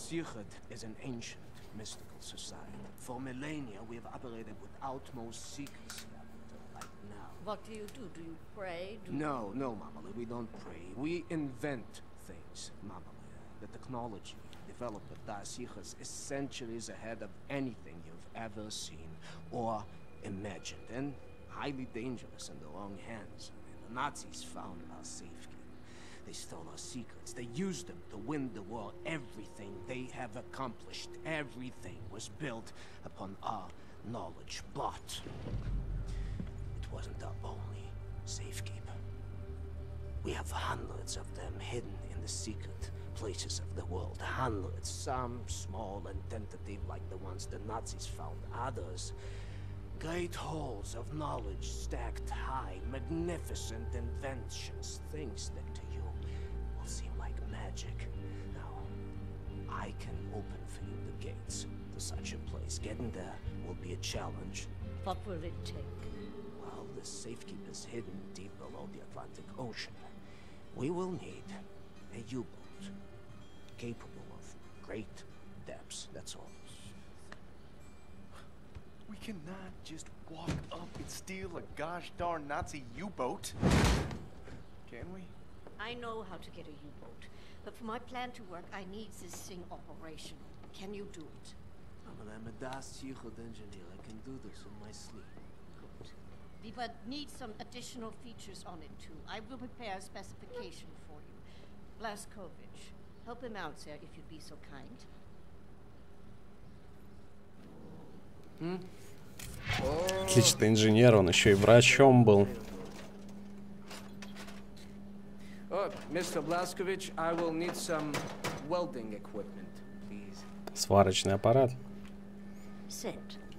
Sichert is an ancient, mystical society. For millennia, we have operated with utmost secrecy up until right now. What do? Do you pray? No, Mamali, we don't pray. We invent things, Mamali. The technology developed at Das Sichert is centuries ahead of anything you've ever seen or imagined, and highly dangerous in the wrong hands. The Nazis found our safekeeping. They stole our secrets. They used them to win the war. Everything they have accomplished, everything was built upon our knowledge. But it wasn't our only safekeeper. We have hundreds of them hidden in the secret places of the world. Hundreds. Some small and tentative like the ones the Nazis found. Others, great halls of knowledge stacked high, magnificent inventions, things that to you will seem like magic. Now, I can open for you the gates to such a place. Getting there will be a challenge. What will it take? Well, the safekeeper's hidden deep below the Atlantic Ocean. We will need a U-boat capable of great depths, that's all. We cannot just walk up and steal a gosh darn Nazi U-boat. Can we? I know how to get a U-boat, but for my plan to work, I need this thing operational. Can you do it? I'm a Das Sichert engineer. I can do this in my sleep. Good. We would need some additional features on it too. I will prepare a specification for you. Blaskovich, help him out, sir, if you'd be so kind. Отличный инженер, он еще и врачом был. Mr. Blaskovich, I will need some welding equipment, please. Сварочный аппарат. Set.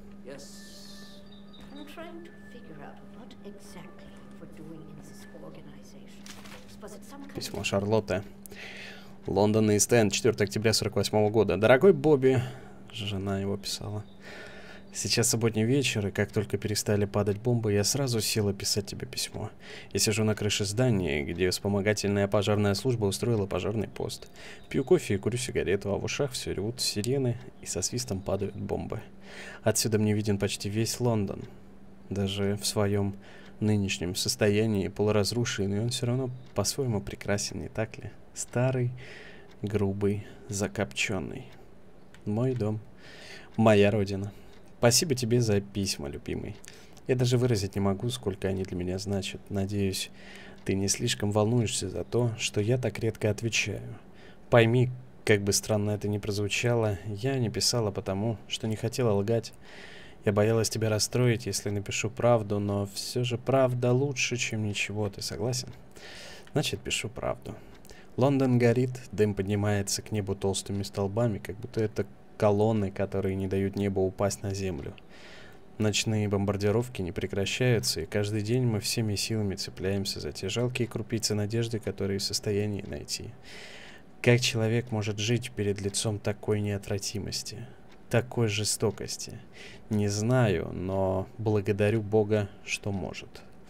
Yes. I'm trying to figure out what exactly we're doing in this organization. Was it some kind Письмо Шарлотты. Лондон, Ист-Энд, 4 октября 48 года. Дорогой Бобби, жена его писала. Сейчас субботний вечер, и как только перестали падать бомбы, я сразу села писать тебе письмо. Я сижу на крыше здания, где вспомогательная пожарная служба устроила пожарный пост. Пью кофе и курю сигарету, а в ушах все ревут сирены, и со свистом падают бомбы. Отсюда мне виден почти весь Лондон. Даже в своем нынешнем состоянии, полуразрушенный, он все равно по-своему прекрасен, не так ли? Старый, грубый, закопченный. Мой дом, моя родина. Спасибо тебе за письма, любимый. Я даже выразить не могу, сколько они для меня значат. Надеюсь, ты не слишком волнуешься за то, что я так редко отвечаю. Пойми, как бы странно это ни прозвучало, я не писала потому, что не хотела лгать. Я боялась тебя расстроить, если напишу правду, но все же правда лучше, чем ничего. Ты согласен? Значит, пишу правду. Лондон горит, дым поднимается к небу толстыми столбами, как будто это колонны, которые не дают небу упасть на землю. Ночные бомбардировки не прекращаются, и каждый день мы всеми силами цепляемся за те жалкие крупицы надежды, которые в состоянии найти. Как человек может жить перед лицом такой неотвратимости, такой жестокости? Не знаю, но благодарю Бога, что может.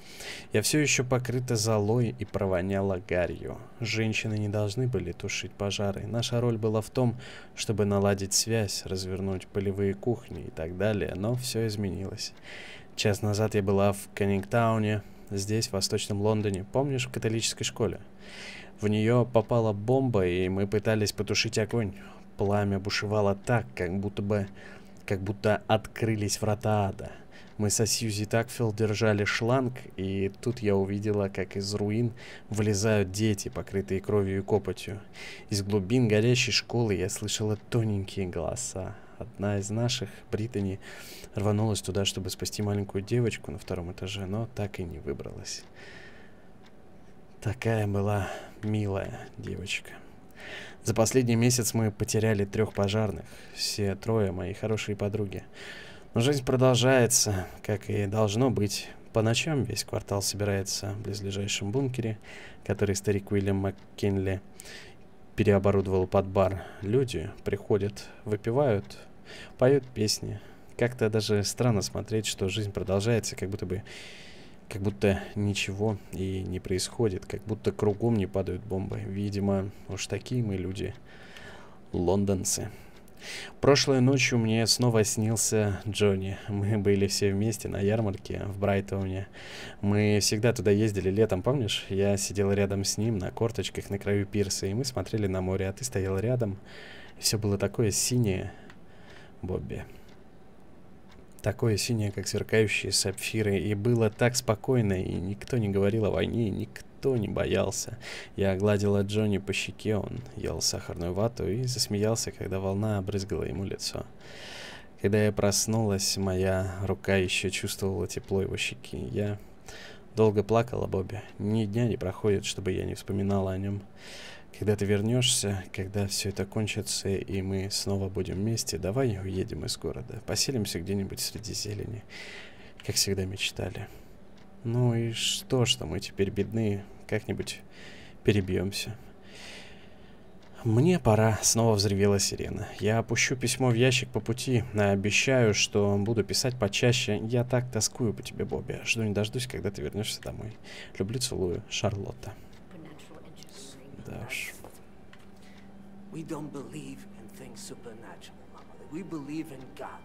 Я все еще покрыта золой и провоняла гарью. Женщины не должны были тушить пожары. Наша роль была в том, чтобы наладить связь, развернуть полевые кухни и так далее, но все изменилось. Час назад я была в Каннингтауне, здесь, в Восточном Лондоне, помнишь, в католической школе? В нее попала бомба, и мы пытались потушить огонь. Пламя бушевало так, как будто открылись врата ада. Мы со Сьюзи Такфилд держали шланг, и тут я увидела, как из руин вылезают дети, покрытые кровью и копотью. Из глубин горящей школы я слышала тоненькие голоса. Одна из наших, Британи, рванулась туда, чтобы спасти маленькую девочку на 2-м этаже, но так и не выбралась. Такая была милая девочка. За последний месяц мы потеряли 3 пожарных, все 3 мои хорошие подруги. Но жизнь продолжается, как и должно быть. По ночам весь квартал собирается в близлежащем бункере, который старик Уильям МакКинли переоборудовал под бар. Люди приходят, выпивают, поют песни. Как-то даже странно смотреть, что жизнь продолжается, как будто ничего и не происходит, как будто кругом не падают бомбы. Видимо, уж такие мы люди. Лондонцы. Прошлой ночью мне снова снился Джонни. Мы были все вместе на ярмарке в Брайтоне. Мы всегда туда ездили летом, помнишь? Я сидел рядом с ним на корточках на краю пирса, и мы смотрели на море, а ты стоял рядом. И все было такое синее, Бобби. Такое синее, как сверкающие сапфиры. И было так спокойно, и никто не говорил о войне, и никто не боялся. Я гладила Джонни по щеке, он ел сахарную вату и засмеялся, когда волна обрызгала ему лицо. Когда я проснулась, моя рука еще чувствовала тепло его щеки. Я долго плакала, Бобби. Ни дня не проходит, чтобы я не вспоминала о нем. Когда ты вернешься, когда все это кончится, и мы снова будем вместе, давай уедем из города. Поселимся где-нибудь среди зелени, как всегда мечтали. Ну и что мы теперь бедны, как-нибудь перебьемся. Мне пора, снова взревела сирена. Я опущу письмо в ящик по пути, обещаю, что буду писать почаще. Я так тоскую по тебе, Бобби. Жду не дождусь, когда ты вернешься домой. Люблю, целую, Шарлотта. Да уж. We don't believe in things supernatural, Mama. We believe in God.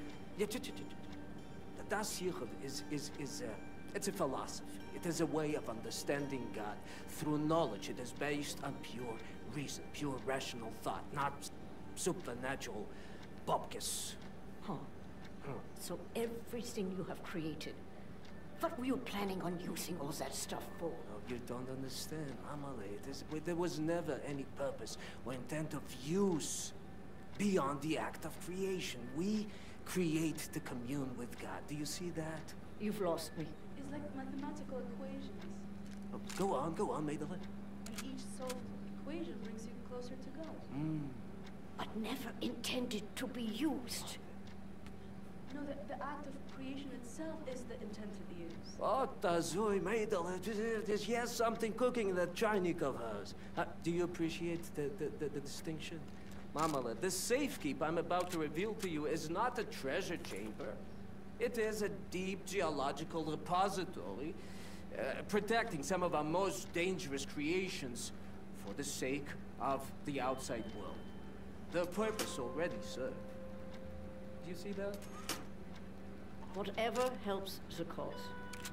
The Das Yichud it's a philosophy. It is a way of understanding God through knowledge. It is based on pure reason, pure rational thought, not supernatural bobkis. Huh. So everything you have created, what were you planning on using all that stuff for? No, you don't understand, Amalei. There was never any purpose or intent of use beyond the act of creation. We create to commune with God. Do you see that? You've lost me. It's like mathematical equations. Oh, go on, Maidala. And each solved equation brings you closer to God. But never intended to be used. No, the act of creation itself is the intended use. Oh, Tazui, Maidala. There's yes something cooking in that Chainik of hers. Do you appreciate the distinction? Mamala, the safekeep I'm about to reveal to you is not a treasure chamber. It is a deep geological repository, protecting some of our most dangerous creations for the sake of the outside world. The purpose already served. Do you see that? Whatever helps the cause.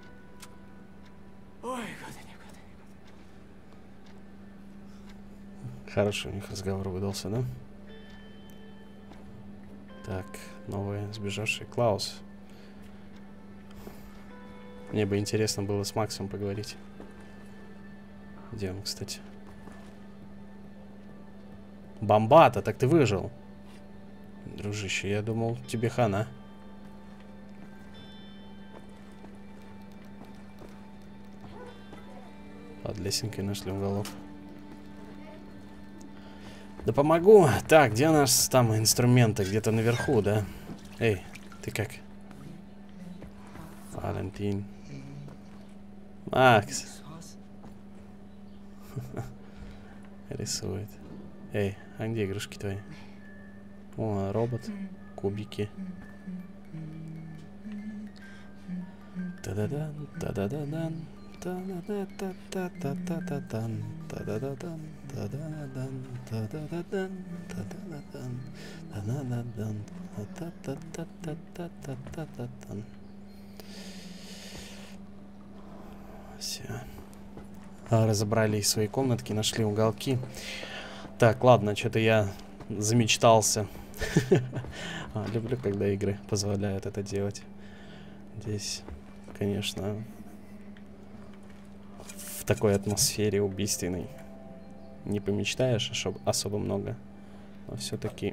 Ой, Хороший у них разговор выдался, да? Так, новый сбежавший Клаус. Мне бы интересно было с Максом поговорить. Где он, кстати? Бомбата, так ты выжил. Дружище, я думал, тебе хана. Под лесенкой нашли уголок. Да помогу. Так, где у нас там инструменты? Где-то наверху, да? Эй, ты как? Валентин. Макс. Рисует. Эй, а где игрушки твои? О, робот. Кубики. Та-да-дан, та-да-да-дан. Та-да-да-та-та-та-та-та-дан. Та-да-да-дан, та-да-да-дан, та-да-да-дан, та-да-да-дан, та-да-да-дан, та-та-та-та-та-та-та-та-дан. Все. Разобрали свои комнатки, нашли уголки. Так, ладно, что-то я замечтался. Люблю, когда игры позволяют это делать. Здесь, конечно, в такой атмосфере убийственной не помечтаешь особо много. Но все-таки...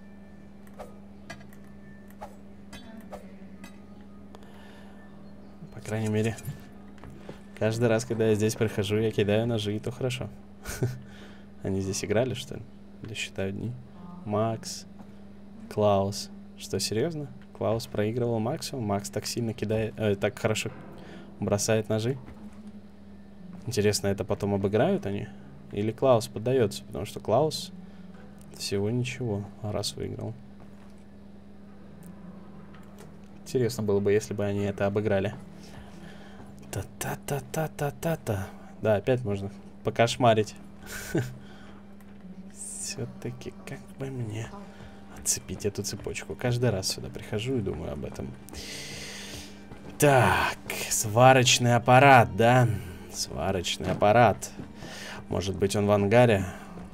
По крайней мере, каждый раз, когда я здесь прихожу, я кидаю ножи, и то хорошо. Они здесь играли, что ли? Или считают дни? Макс, Клаус. Что, серьезно? Клаус проигрывал Максу? Макс так сильно кидает... так хорошо бросает ножи? Интересно, это потом обыграют они? Или Клаус поддается? Потому что Клаус всего ничего раз выиграл. Интересно было бы, если бы они это обыграли. Та-та-та-та-та-та-та. Да, опять можно покошмарить. Все-таки как бы мне отцепить эту цепочку? Каждый раз сюда прихожу и думаю об этом. Так, сварочный аппарат, да? Сварочный аппарат. Может быть, он в ангаре?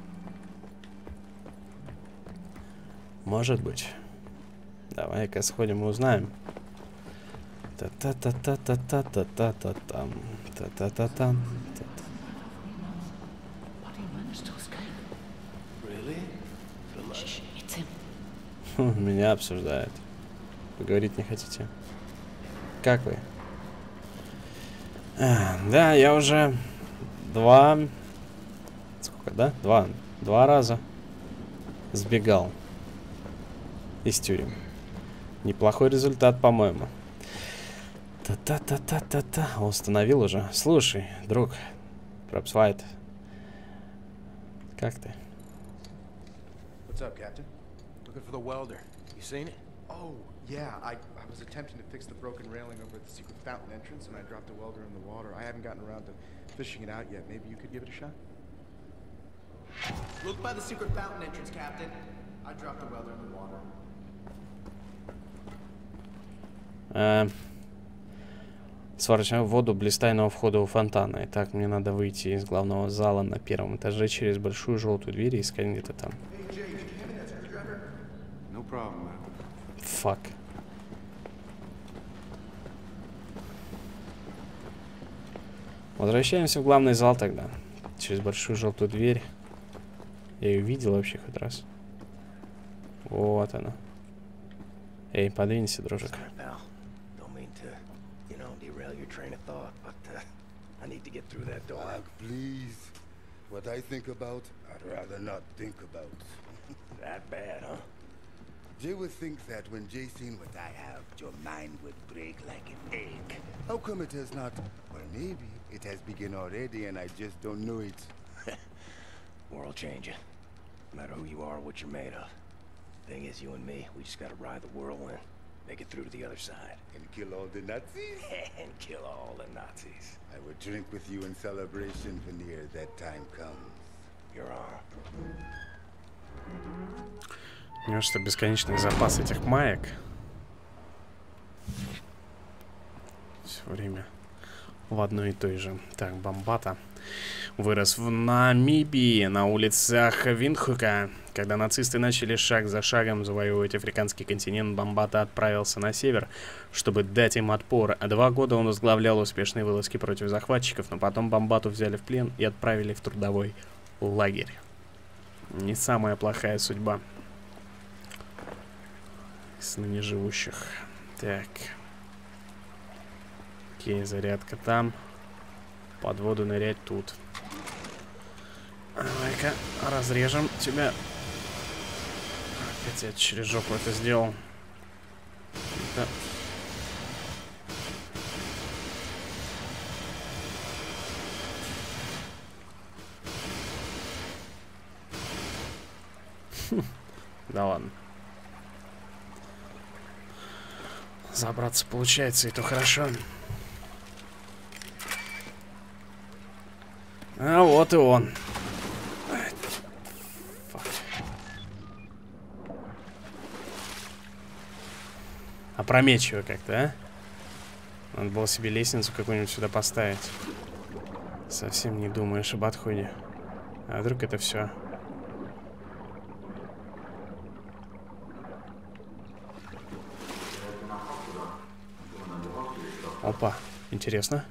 Может быть. Давай-ка сходим и узнаем. Та-та-та-та-та-та-та-та-та-там. Та-та-та-там. Меня обсуждают. Поговорить не хотите? Как вы? Да, я уже сколько, да? Два раза сбегал из тюрем. Неплохой результат, по-моему. Та-та-та-та-та-та. Установил уже. Слушай, друг, Пропсвайт. Как ты? What's up, Captain? Looking for the welder. You seen it? Oh, yeah. I was attempting to fix the broken railing over at the secret fountain entrance, and I dropped a welder in the water. I haven't gotten around to fishing it out yet. Maybe you could give it a shot? Look by the secret fountain entrance, Captain. I dropped the welder in the water. Сварочную воду близ тайного входа у фонтана. Итак, мне надо выйти из главного зала на первом этаже через большую желтую дверь и искать где-то там. Фак. Возвращаемся в главный зал тогда. Через большую желтую дверь. Я ее видел вообще хоть раз. Вот она. Эй, подвинься, дружок. Please. What I think about, I'd rather not think about. That bad, huh? Jay would think that when Jay seen what I have, your mind would break like an egg. How come it has not? Well, maybe it has begun already and I just don't know it. World changing. No matter who you are or what you're made of. Thing is, you and me, we just gotta ride the whirlwind. Make it through to the other side. And kill all the Nazis? And kill all the Nazis. I would drink with you in celebration, Veneer, that time comes. Your honor. У него что, бесконечный запас этих маек? Все время в одной и той же. Так, Бомбата вырос в Намибии, на улицах Виндхука. Когда нацисты начали шаг за шагом завоевывать африканский континент, Бомбата отправился на север, чтобы дать им отпор. 2 года он возглавлял успешные вылазки против захватчиков, но потом Бомбату взяли в плен и отправили в трудовой лагерь. Не самая плохая судьба из ныне живущих. Так. Окей, зарядка там. Под воду нырять тут. Давай-ка разрежем тебя. Опять я через жопу это сделал. Да. Да ладно. Забраться получается, и то хорошо. А вот и он. Опрометчиво как-то, а? Надо было себе лестницу какую-нибудь сюда поставить. Совсем не думаешь об отходе. А вдруг это все? Опа, интересно.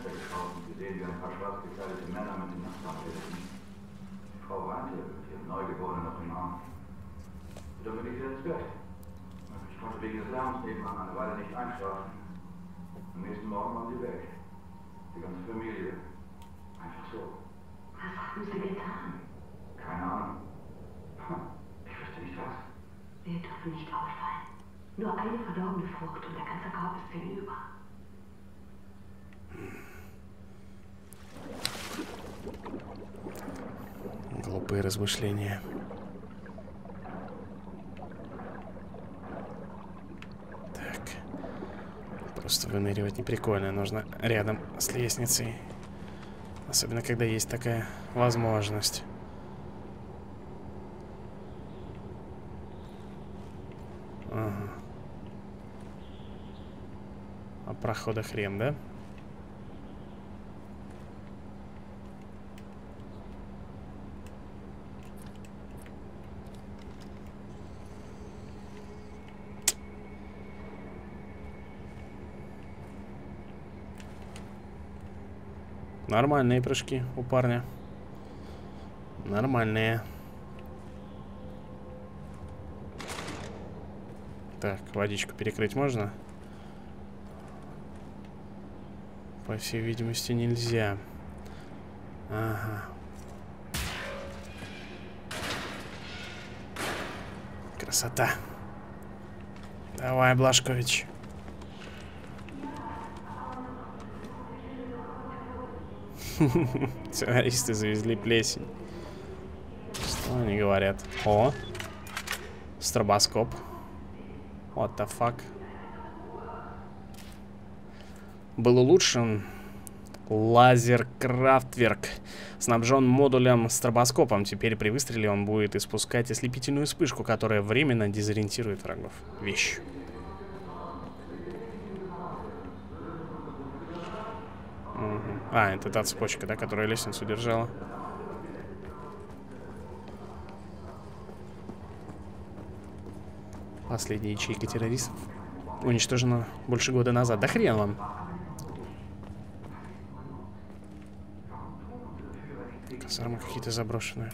Wegen des Lärms nebenan eine Weile nicht einschlafen. Am nächsten Morgen waren sie weg. Die ganze Familie. Einfach so. Was haben sie getan? Keine Ahnung. Ich wüsste nicht was. Wir dürfen nicht auffallen. Nur eine verdorbene Frucht und der ganze Korb ist hinüber. Глупые размышления. Просто выныривать не прикольно, нужно рядом с лестницей. Особенно, когда есть такая возможность. прохода хрен, да? Нормальные прыжки у парня. Нормальные. Так, водичку перекрыть можно? По всей видимости, нельзя. Ага. Красота. Давай, Блашкович. Террористы завезли плесень. Что они говорят? О! Стробоскоп. What the fuck? Был улучшен лазер-крафтверк. Снабжен модулем стробоскопом. Теперь при выстреле он будет испускать ослепительную вспышку, которая временно дезориентирует врагов. Вещь. А, это та цепочка, да, которая лестницу держала. Последняя ячейка террористов уничтожена больше года назад. Да хрен вам. Казармы какие-то заброшенные.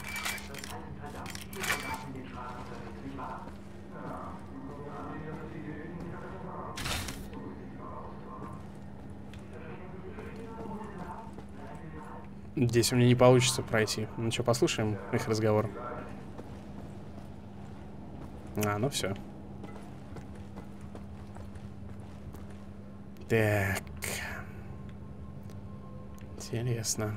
Здесь у меня не получится пройти. Ну что, послушаем их разговор. А, ну все. Так. Интересно.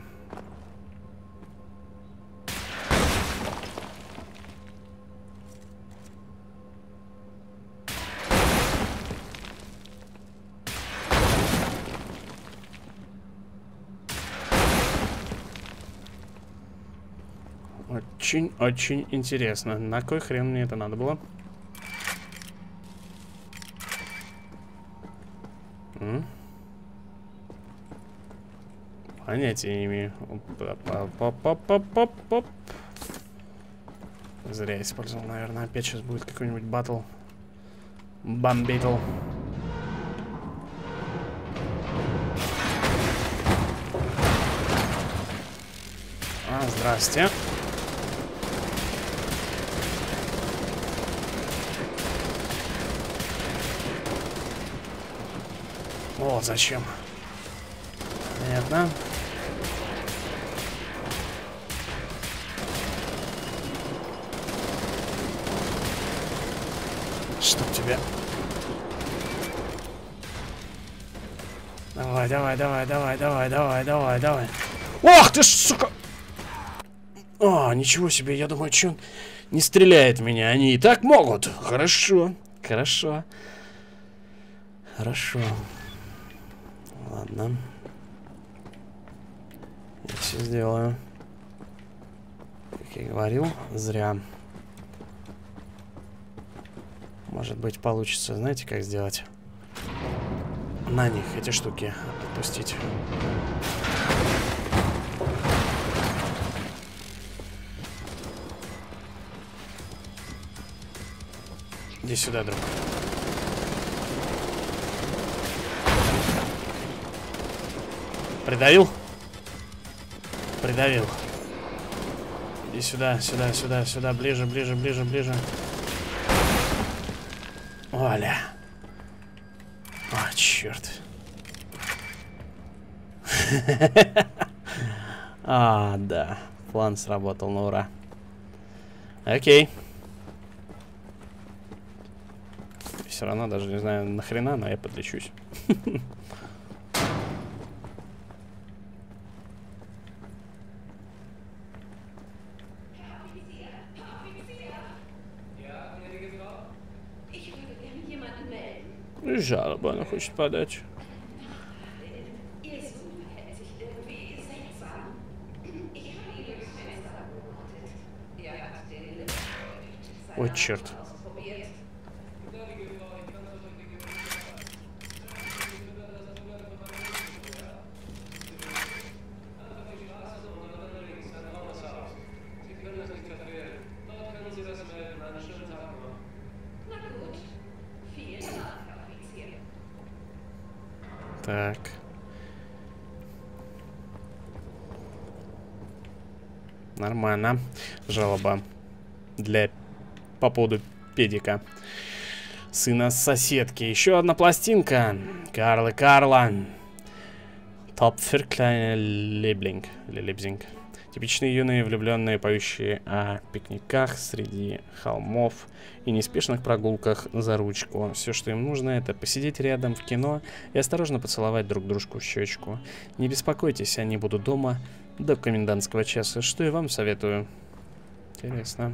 Очень интересно. На кой хрен мне это надо было? Понятия не имею. Зря использовал, наверное. Опять сейчас будет какой-нибудь батл. Бамбитл. А, здрасте. Вот зачем. Понятно. Чтоб тебя. Давай, давай, давай, давай, давай, давай, давай, давай. Ох ты ж, сука! А, ничего себе, я думаю, что он не стреляет в меня. Они и так могут. Хорошо, хорошо. Хорошо. Ладно. Я все сделаю. Как я говорил, зря. Может быть, получится, знаете, как сделать? На них эти штуки отпустить. Иди сюда, друг. Придавил? Придавил. Иди сюда, сюда, сюда, сюда. Ближе, ближе, ближе, ближе. Оля. А, черт. А, да. План сработал, на ура. Окей. Все равно даже не знаю нахрена, но я подлечусь. Жалобу она хочет подать. Ой, черт. Так. Нормально. Жалоба по поводу педика. Сына соседки. Еще одна пластинка. Карл и Карла. Топ für kleine Liebling. Или Либзинг. Типичные юные влюбленные, поющие о пикниках среди холмов и неспешных прогулках за ручку. Все, что им нужно, это посидеть рядом в кино и осторожно поцеловать друг дружку в щечку. Не беспокойтесь, они будут дома до комендантского часа, что и вам советую. Интересно.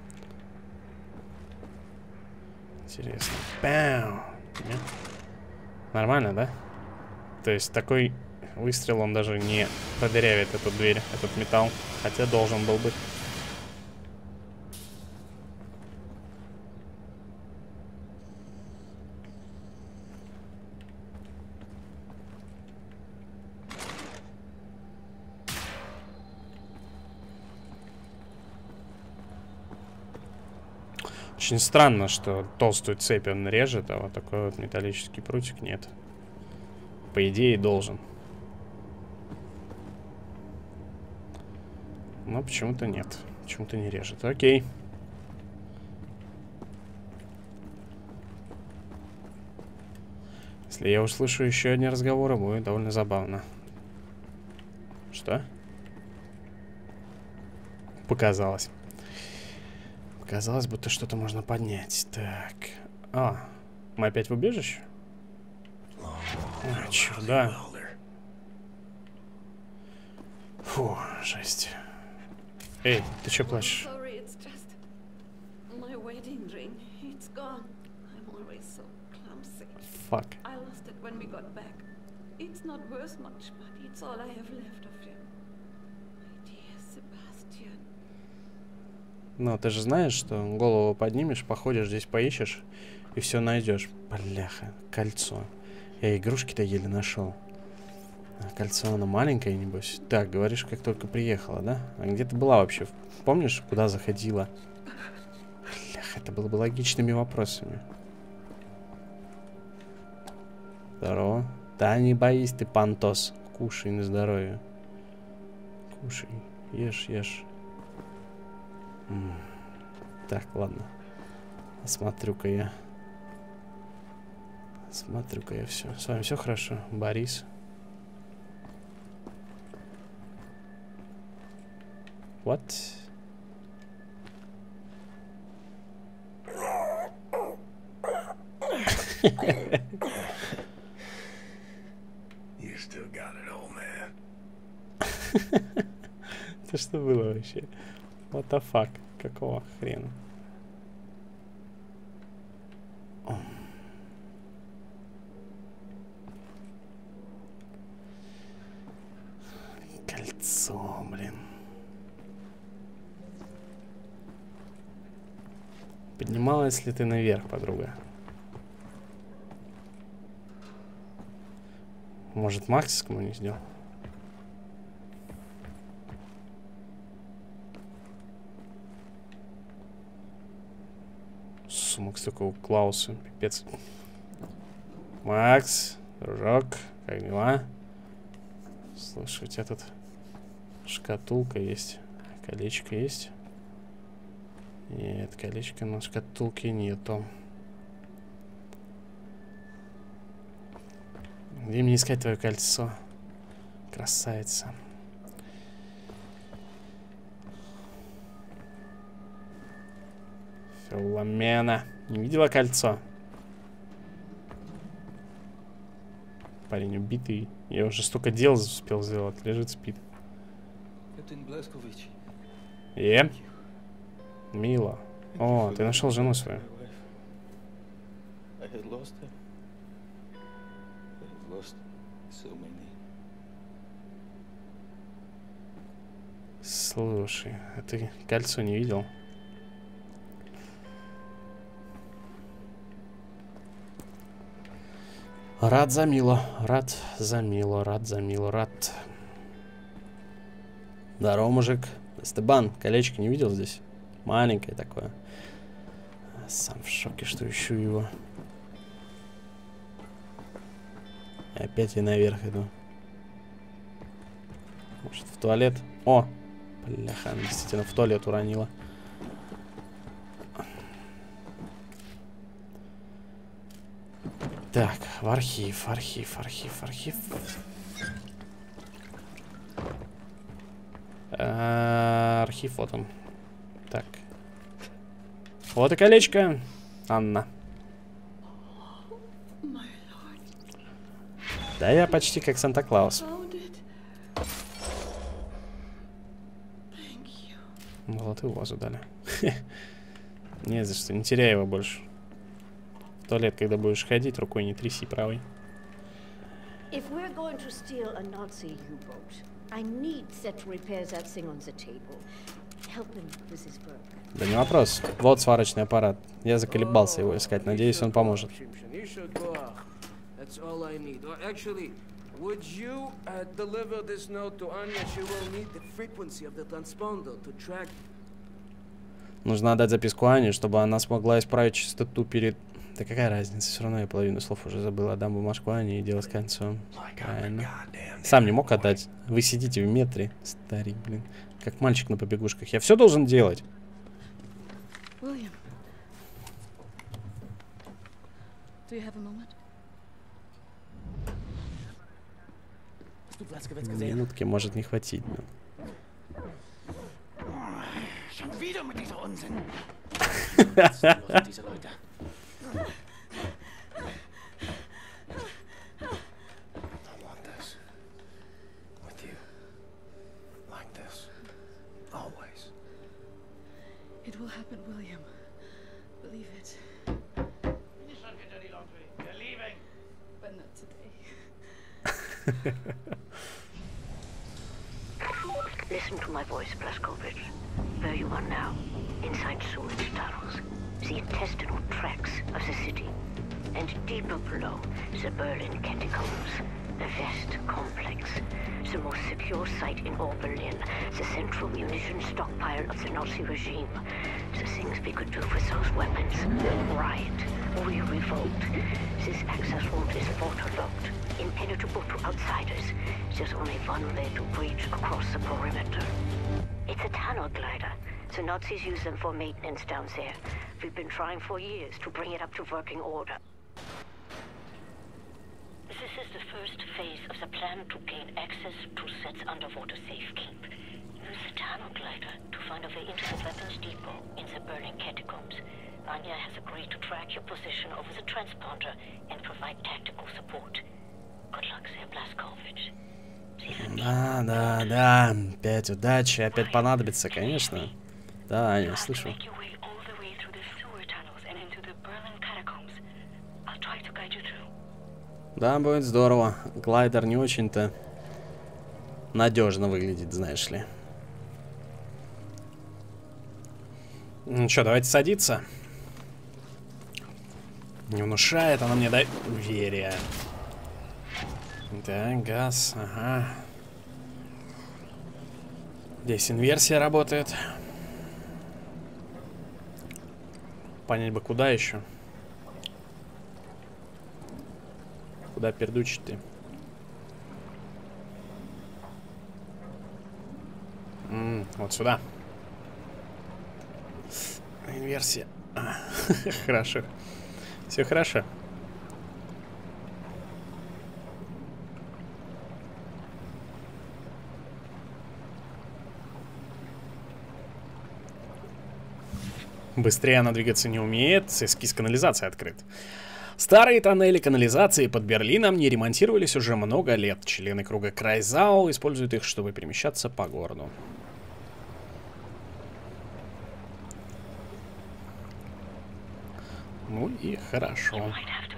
Интересно. Пау! Нет? Нормально, да? То есть такой выстрел, он даже не продырявит эту дверь, этот металл. Хотя должен был быть. Очень странно, что толстую цепь он режет, а вот такой вот металлический прутик нет. По идее, должен. Но почему-то нет. Почему-то не режет. Окей. Если я услышу еще одни разговоры, будет довольно забавно. Что? Показалось. Показалось, будто что-то можно поднять. Так. А, мы опять в убежище? А, черт, да. Фу, жесть. Эй, ты что плачешь? Fuck. Ну, ты же знаешь, что голову поднимешь, походишь здесь, поищешь и все найдешь. Бляха, кольцо. Я игрушки-то еле нашел. А кольцо, оно маленькое, небось. Так, говоришь, как только приехала, да? А где ты была вообще? Помнишь, куда заходила? Блях, это было бы логичными вопросами. Здорово. Да не боись ты, Пантос. Кушай на здоровье. Кушай. Ешь, ешь. Так, ладно. Смотрю-ка я. Смотрю-ка я все. С вами все хорошо? Борис. What? You still got it, old man. Это что было вообще? What the fuck? Какого хрена? Кольцо, блин. Поднималась ли ты наверх, подруга? Может, Макс кому не сделал? Макс только у Клауса, пипец. Макс, дружок, как дела? Слушай, у тебя тут шкатулка есть. Колечко есть? Нет, колечка на шкатулке нету. Где мне искать твое кольцо? Красавица. Филомена. Не видела кольцо? Парень убитый. Я уже столько дел успел сделать. Лежит, спит. Мило. О, ты нашел жену свою. Слушай, а ты кольцо не видел? Рад за Мило, рад за Мило, рад за Мило, рад. Здорово, мужик. Стебан, колечко не видел здесь? Маленькое такое. Сам в шоке, что ищу его. Опять я наверх иду. Может, в туалет? О! Бляха, она действительно в туалет уронила. Так, в архив. Архив, вот он. Так. Вот и колечко. Анна. Да я почти как Санта-Клаус. Золотую вазу дали. Не за что, не теряй его больше. В туалет, когда будешь ходить, рукой не тряси правой. If we're going to steal a Nazi U-boat, I need Set to repair that thing on the table. Help him with his work. Да не вопрос. Вот сварочный аппарат. Я заколебался его искать. Надеюсь, он поможет. Would you deliver this note to Anya? She will need the frequency of the transponder to track. Нужно отдать записку Ане, чтобы она смогла исправить частоту перед... Да какая разница? Все равно я половину слов уже забыл. Отдам бумажку Ане и дело с концом. Правильно. Сам не мог отдать. Вы сидите в метре, старик, блин. Как мальчик на побегушках. Я все должен делать. William, do you have a moment? Минутки может не хватить. It will happen, William. Believe it. But not today. Listen to my voice, Blazkowicz. Where you are now, inside sewage tunnels, the intestinal tracts of the city, and deeper below, the Berlin catacombs, the West complex, the most secure site in all Berlin, the central munition stockpile of the Nazi regime. The things we could do with those weapons. Riot. We revolt. This access route is waterlogged, impenetrable to outsiders. There's only one way to breach across the perimeter. It's a tunnel glider. The Nazis use them for maintenance down there. We've been trying for years to bring it up to working order. This is the first phase of the plan to gain access to Set's underwater safekeep. Use the tunnel glider to find a way into the weapons depot in the Berlin catacombs. Anya has agreed to track your position over the transponder and provide tactical support. Good luck there, Blazkowicz. Да. Опять удачи, опять понадобится, конечно. Да, я слышу. Да, будет здорово. Глайдер не очень-то надежно выглядит, знаешь ли. Ну что, давайте садиться. Не внушает она мне доверия. Да, газ, ага. Здесь инверсия работает. Понять бы, куда еще. Куда пердучить ты? Вот сюда. Инверсия. Хорошо. Все хорошо. Быстрее она двигаться не умеет. Эскиз канализации открыт. Старые тоннели канализации под Берлином не ремонтировались уже много лет. Члены круга Крайзау используют их, чтобы перемещаться по городу. Ну и хорошо.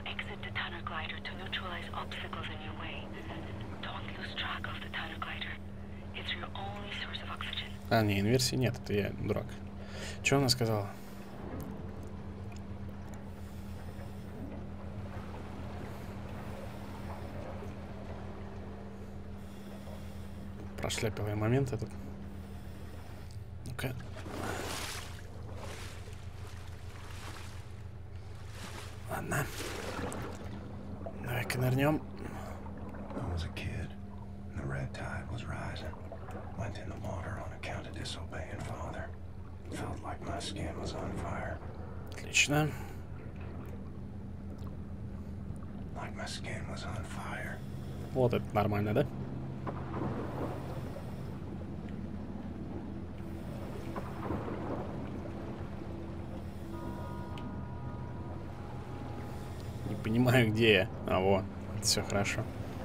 А, не, инверсии нет, это я дурак. Что она сказала? Прошляпила момент этот. Ну-ка. Ладно. Давай-ка нырнем. Felt like my skin was on fire. Отлично. Like my skin was on fire. Вот это нормально, да? Не понимаю, где я. А, вот. Все хорошо.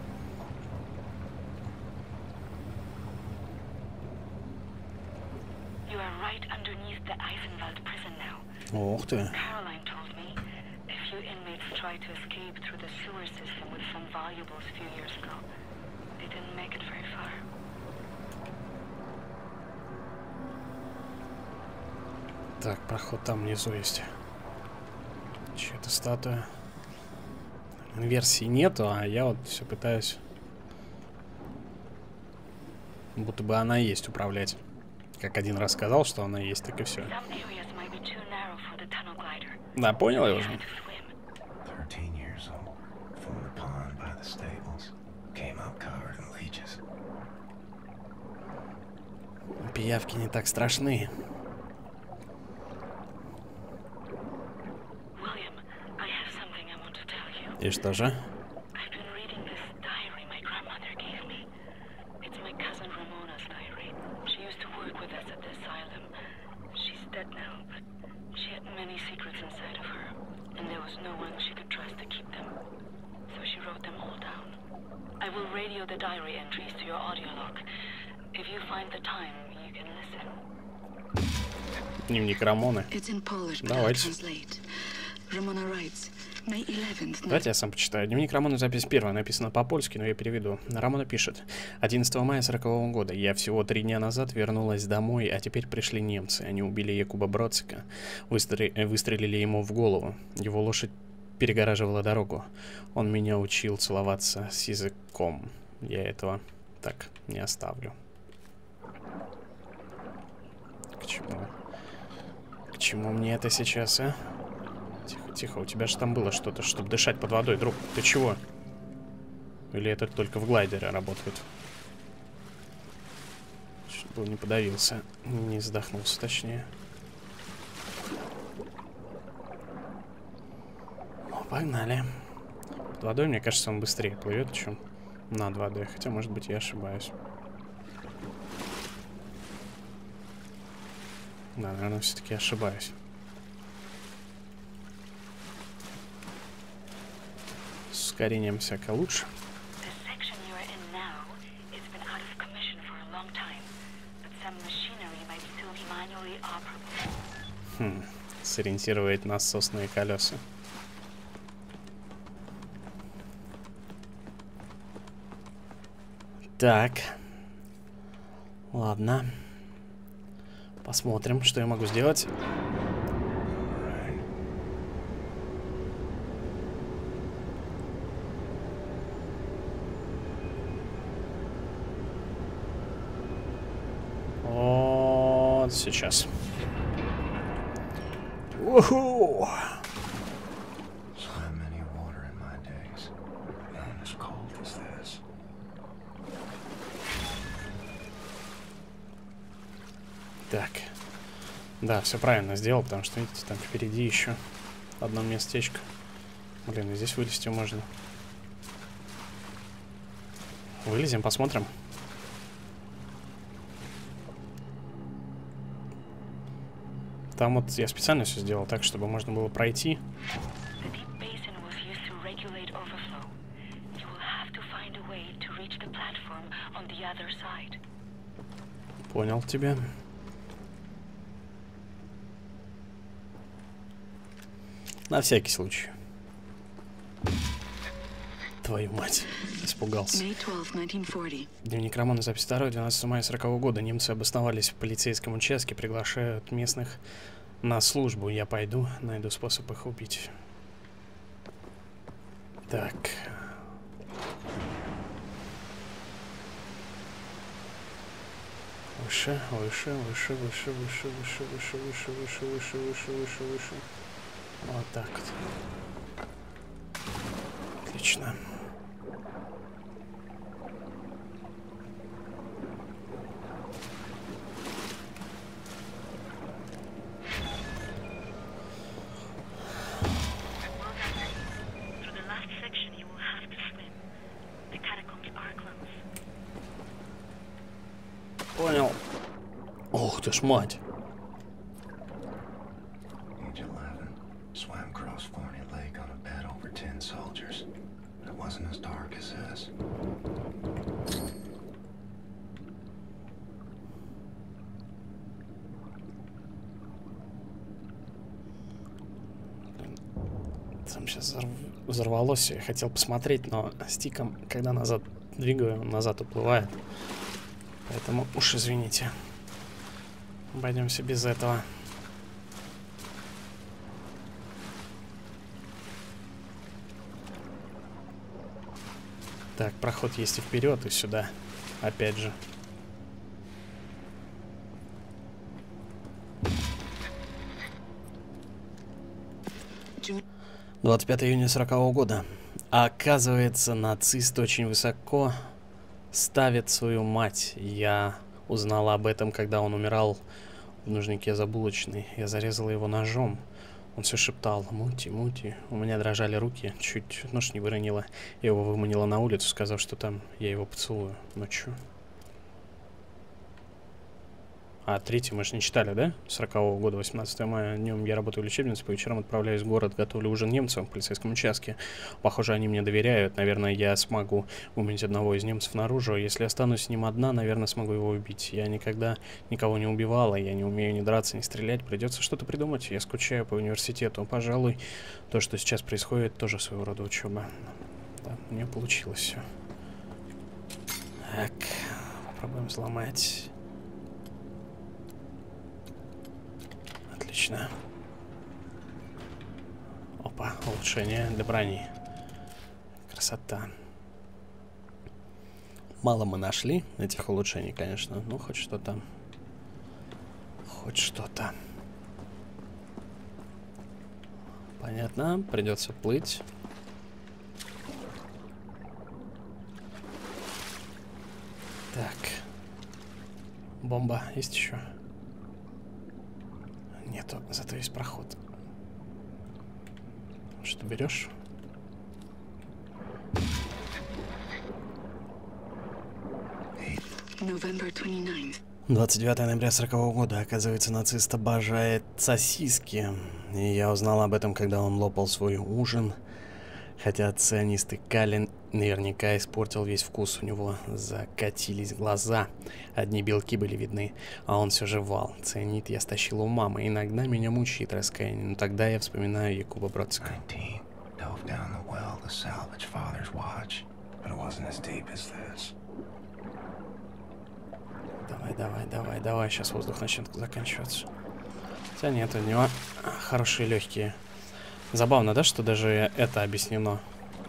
You are right underneath the Eisenwald prison now. Ух ты. Caroline told me a few inmates tried to escape through the sewer system with some valuables a few years ago. They didn't make it very far. Так, проход там внизу есть. Чья-то статуя. Инверсии нету, а я вот все пытаюсь. Будто бы она есть управлять. Как один раз сказал, что она есть, так и все. Да, понял я уже. 13 years old, from the pond by the stables, came out covered in leeches. Пиявки не так страшны. И что же? Дневник Рамоны. Давайте. Давайте я сам почитаю. Дневник Рамоны, запись первая, написана по-польски, но я переведу. Рамона пишет. 11 мая 40-го года. Я всего 3 дня назад вернулась домой, а теперь пришли немцы. Они убили Якуба Бродцика, выстрелили ему в голову. Его лошадь перегораживала дорогу. Он меня учил целоваться с языком. Я этого так не оставлю. К чему? К чему мне это сейчас, а? Тихо, тихо, у тебя же там было что-то, чтобы дышать под водой, друг. Ты чего? Или это только в глайдере работает? Чтобы не подавился, не задохнулся, точнее. Ну, погнали. Под водой, мне кажется, он быстрее плывет, чем над водой. Хотя, может быть, я ошибаюсь. Да, наверное, все-таки ошибаюсь. С ускорением всяко лучше. Сориентировать насосные колеса. Так. Ладно. Посмотрим, что я могу сделать. Вот сейчас. Уху! Так. Да, все правильно сделал, потому что, видите, там впереди еще одно местечко. Блин, и здесь вылезти можно. Вылезем, посмотрим. Там вот я специально все сделал так, чтобы можно было пройти. Понял тебя. На всякий случай. Твою мать. Испугался. Дневник Рамона, запись 2, 12 мая 40-го года. Немцы обосновались в полицейском участке, приглашают местных на службу. Я пойду, найду способ их убить. Так. Выше, выше, выше, выше, выше, выше, выше, выше, выше, выше, выше, выше, выше. Вот так вот. Отлично. понял. Ух ты ж мать. Там сейчас взорвалось, я хотел посмотреть, но стиком, когда назад двигаю, назад уплывает. Поэтому уж извините. Обойдемся без этого. Так, проход есть и вперед, и сюда. Опять же. 25 июня 40-го года. Оказывается, нацист очень высоко ставит свою мать. Я узнала об этом, когда он умирал в нужнике за булочной. Я зарезала его ножом. Он все шептал: «Мути, мути». У меня дрожали руки, чуть нож не выронила. Я его выманила на улицу, сказав, что там я его поцелую. Ну чё? А третий мы же не читали, да? 40-го года, 18 мая. Днем я работаю в лечебнице, по вечерам отправляюсь в город, готовлю ужин немцам в полицейском участке. Похоже, они мне доверяют. Наверное, я смогу выманить одного из немцев наружу. Если останусь с ним одна, наверное, смогу его убить. Я никогда никого не убивала, я не умею ни драться, ни стрелять. Придется что-то придумать. Я скучаю по университету. Пожалуй, то, что сейчас происходит, тоже своего рода учеба. Да, у меня получилось все. Так, попробуем взломать. Отлично. Опа, улучшение для брони. Красота. Мало мы нашли этих улучшений, конечно. Ну, хоть что-то. Хоть что-то. Понятно. Придется плыть. Так. Бомба есть еще? Нету, зато есть проход. Что берешь? November 29th. 29 ноября 40-го года. Оказывается, нацист обожает сосиски. И я узнал об этом, когда он лопал свой ужин. Хотя цианист и калий наверняка испортил весь вкус. У него закатились глаза. Одни белки были видны, а он все жевал. Цианид я стащил у мамы. Иногда меня мучает раскаяние, но тогда я вспоминаю Якуба Бродского. Давай. Сейчас воздух начнет заканчиваться. Хотя нет, у него хорошие легкие. Забавно, да, что даже это объяснено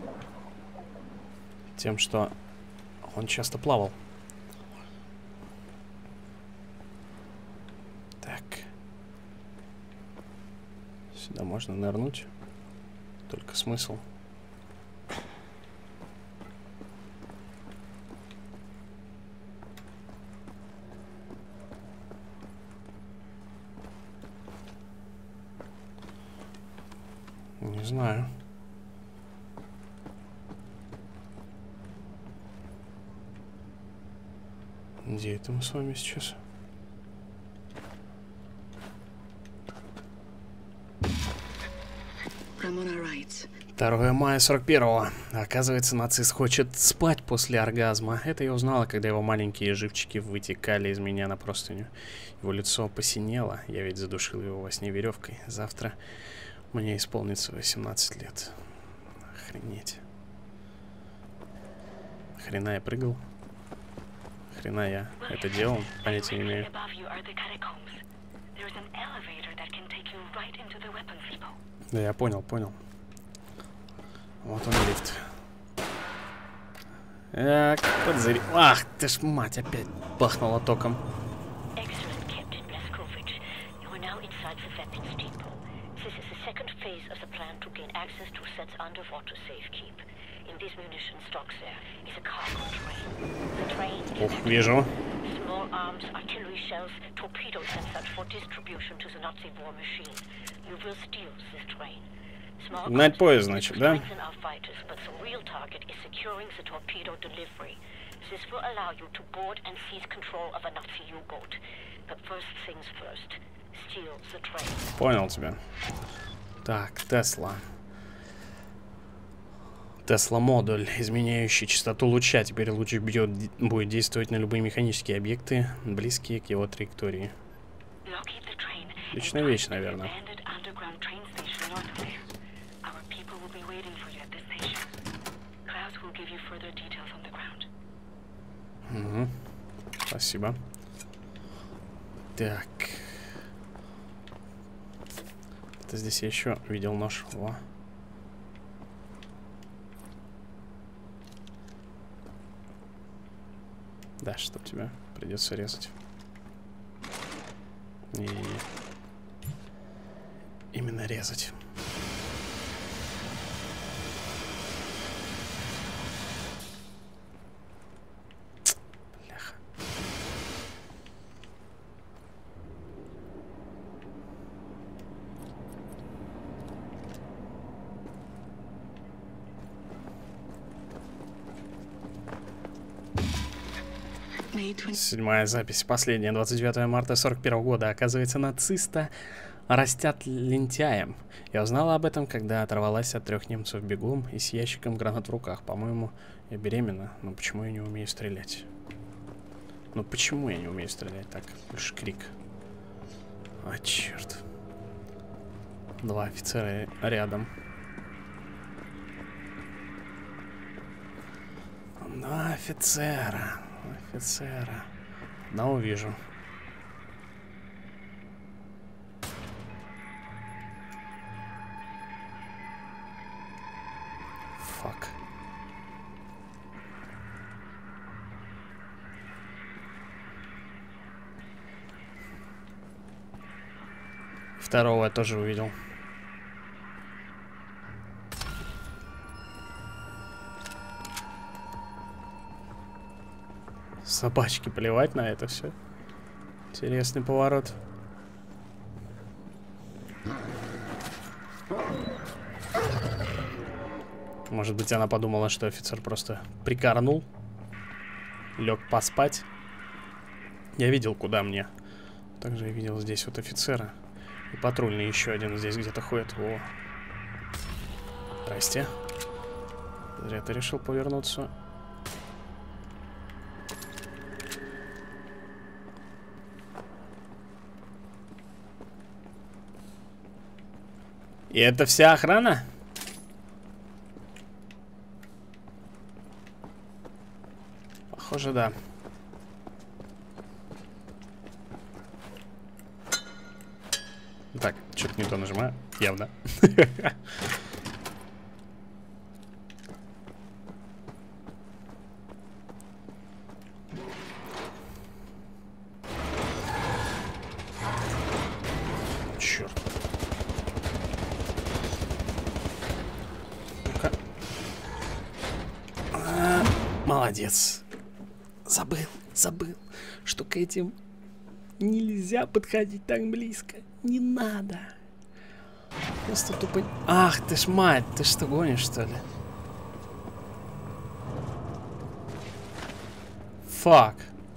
тем, что он часто плавал. Так. Сюда можно нырнуть. Только смысл. Не знаю. Где это мы с вами сейчас? Ramona writes. 2 мая 41-го. Оказывается, нацист хочет спать после оргазма. Это я узнала, когда его маленькие живчики вытекали из меня на простыню. Его лицо посинело. Я ведь задушил его во сне веревкой. Завтра мне исполнится 18 лет. Охренеть. Хрена я прыгал. Хрена я это делал. Понятия не имею. Да, я понял. Вот он лифт. Так, подзари... Ах, ты ж мать, опять бахнула током. Ух, вижу. Гнать поезд, значит, да? This will allow you to board and seize control of a Nazi U-boat. But first things first, steal the train. Понял тебя. Так, Тесла. Тесла-модуль, изменяющий частоту луча. Теперь луч будет действовать на любые механические объекты, близкие к его траектории. Отличная вещь, наверное. Угу. Спасибо. Так. Это здесь я еще видел нож. Во. Да, чтоб тебя придется резать. И именно резать. Бляха. Седьмая запись, последняя, 29 марта 41 года. Оказывается, нациста растят лентяем. Я узнала об этом, когда оторвалась от 3 немцев бегом и с ящиком гранат в руках. По-моему, я беременна, но почему я не умею стрелять? Ну почему я не умею стрелять? Так, больше крик. А, черт. 2 офицера рядом. 2 офицера. Офицера. Одного вижу. Фак. Второго я тоже увидел. Собачки, плевать на это все. Интересный поворот. Может быть, она подумала, что офицер просто прикорнул, лег поспать. Я видел, куда мне. Также я видел здесь вот офицера. И патрульный еще один здесь где-то ходит. О. Здрасте. Зря ты решил повернуться. И это вся охрана? Похоже, да. Так, что-то не то нажимаю. Явно. Черт. Молодец. Забыл, что к этим нельзя подходить так близко. Не надо. Просто тупо... Ах, ты ж мать, ты что, гонишь, что ли? Фак.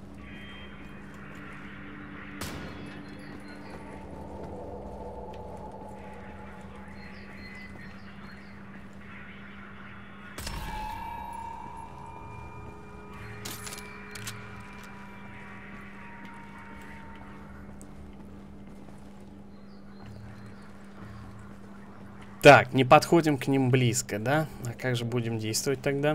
Так, не подходим к ним близко, да? А как же будем действовать тогда?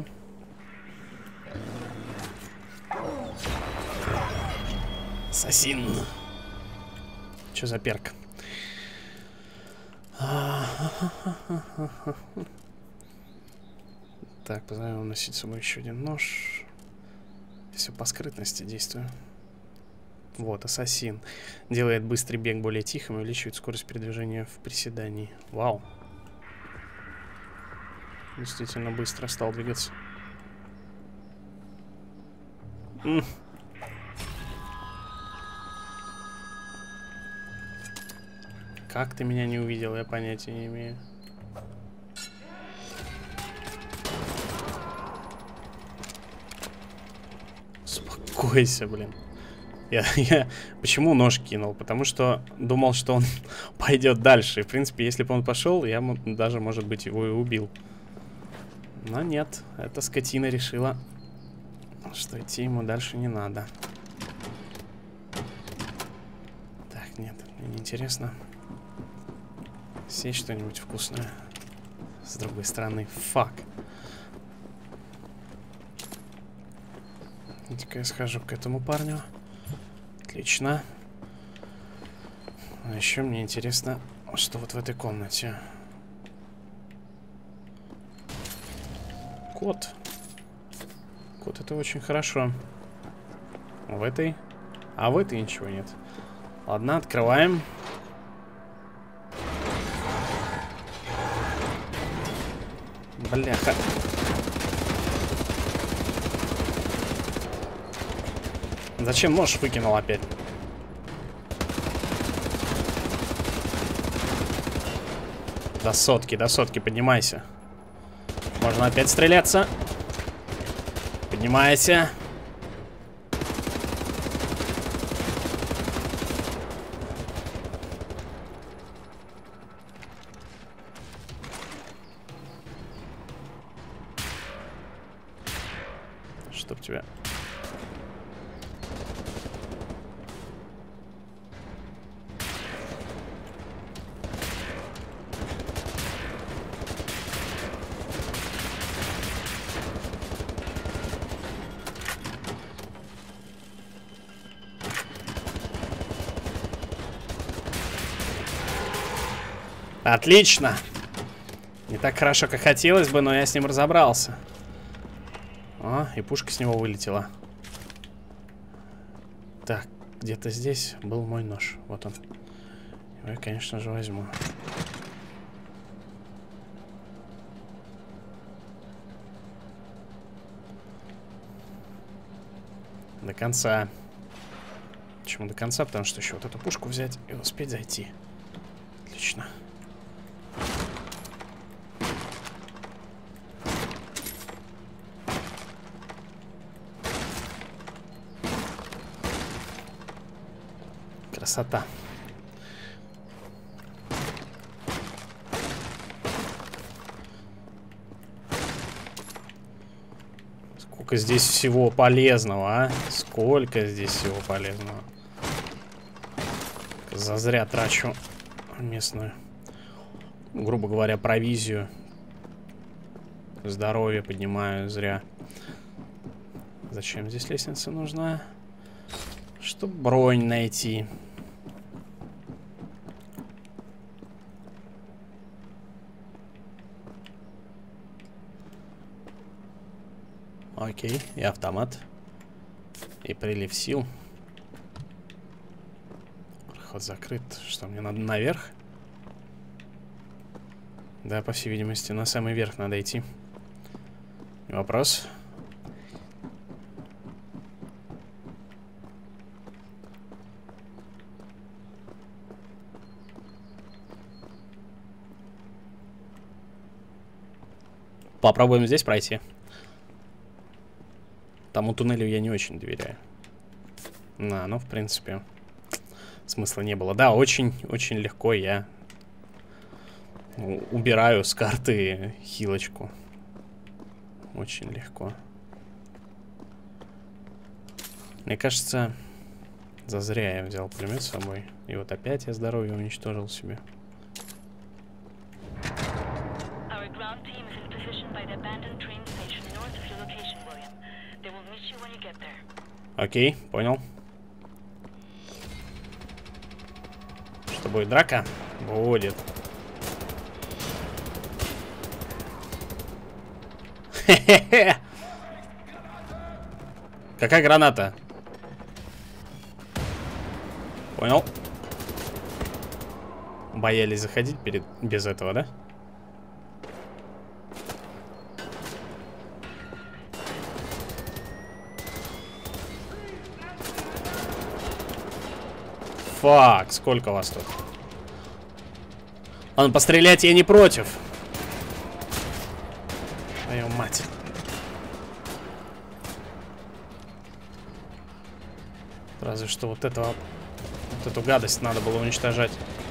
Ассасин. Что за перк? Так, позовем носить с собой еще один нож. Все по скрытности действую. Вот, ассасин. Делает быстрый бег более тихим и увеличивает скорость передвижения в приседании. Вау. Действительно быстро стал двигаться. Как ты меня не увидел, я понятия не имею. успокойся, блин. Я почему нож кинул? Потому что думал, что он пойдет дальше. И, в принципе, если бы он пошел, я даже, может быть, его и убил. Но нет, эта скотина решила, что идти ему дальше не надо. Так, нет, мне не интересно. Съесть что-нибудь вкусное. С другой стороны, фак. Иди-ка я схожу к этому парню. Отлично. А еще мне интересно, что вот в этой комнате. Кот. Кот, это очень хорошо. В этой? А в этой ничего нет. Ладно, открываем. Бляха. Зачем нож выкинул опять? До сотки, поднимайся. Можно опять стреляться. Поднимайся. Чтоб тебя... Отлично. Не так хорошо, как хотелось бы, но я с ним разобрался. О, и пушка с него вылетела. Так, где-то здесь был мой нож. Вот он. Его я, конечно же, возьму. До конца. Почему до конца? Потому что еще вот эту пушку взять и успеть зайти. Отлично. Красота. Сколько здесь всего полезного, а? Сколько здесь всего полезного. Зазря трачу местную, грубо говоря, провизию. Здоровье поднимаю зря. Зачем здесь лестница нужна? Чтобы бронь найти. Окей, и автомат. И прилив сил. Проход закрыт. Что, мне надо наверх? Да, по всей видимости, на самый верх надо идти. Вопрос. Попробуем здесь пройти. Тому туннелю я не очень доверяю. Ну, в принципе, смысла не было. Да, очень легко я убираю с карты хилочку. Очень легко. Мне кажется, зазря я взял пулемет с собой. И вот опять я здоровье уничтожил себе. Окей, понял. Что будет, драка? Будет. Хе-хе-хе. Какая граната? Понял. Боялись заходить без этого, да? Фак, сколько вас тут? Ладно, пострелять я не против. Твою мать. Разве что вот эту гадость надо было уничтожать.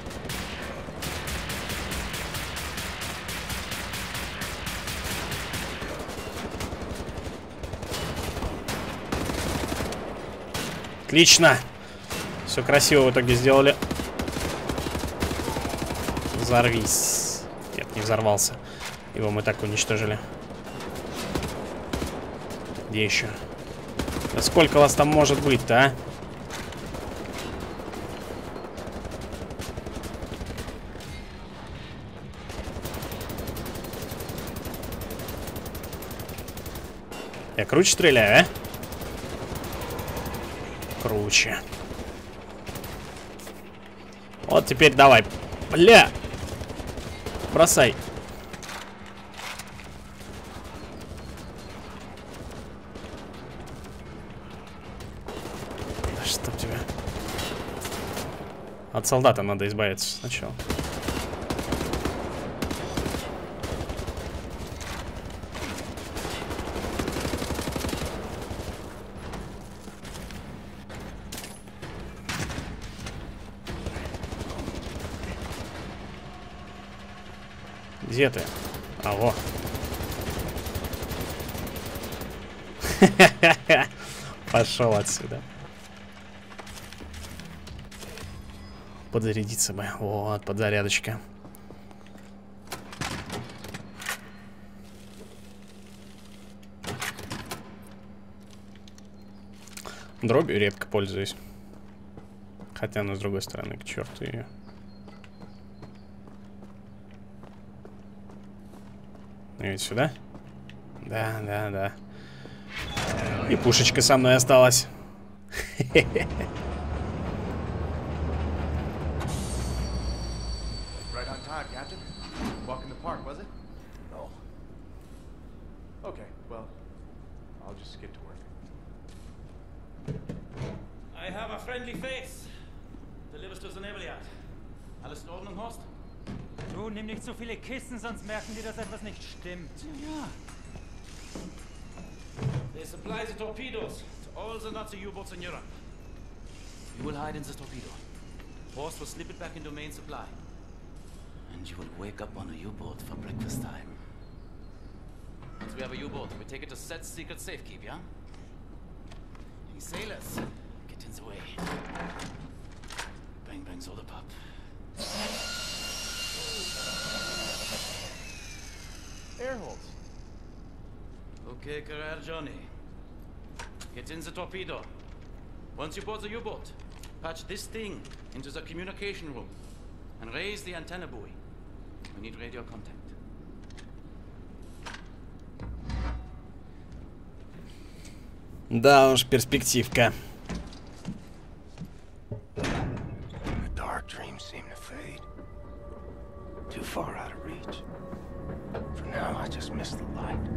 Отлично! Все красиво в итоге сделали. Взорвись. Нет, не взорвался. Его мы так уничтожили. Где еще? Да сколько вас там может быть-то, а? Я круче стреляю, а? Круче. Вот теперь давай. Бля! Бросай. Да что тебя? От солдата надо избавиться сначала. Где ты? А, во. Пошел отсюда. Подзарядиться бы. Вот, подзарядочка. Дробью редко пользуюсь. Хотя, но с другой стороны, к черту ее. И сюда? Да, да, да. И пушечка со мной осталась. Right on time, Captain. Walk in the park, was it? No. Okay, well, I'll just get to work. I have a friendly face. Delivers to the naval yard. Alles in Ordnung, Horst? Du, nimm nicht so viele Kisten, sonst merken die, dass etwas nicht stimmt. Ja. They supply the torpedoes to all the Nazi U-boats in Europe. You will hide in the torpedo. Horst will slip it back into main supply. And you will wake up on a U-boat for breakfast time. Once we have a U-boat, we take it to Set's secret safekeep, yeah? You sailors, get in the way. Bang, bang, soda pop. Air holes. Okay, Carrera Johnny. Get in the torpedo. Once you board the U-boat, patch this thing into the communication room and raise the antenna buoy. We need radio contact. Да уж, перспективка. The dark dreams seem to fade. Too far out of reach. For now, I just miss the light.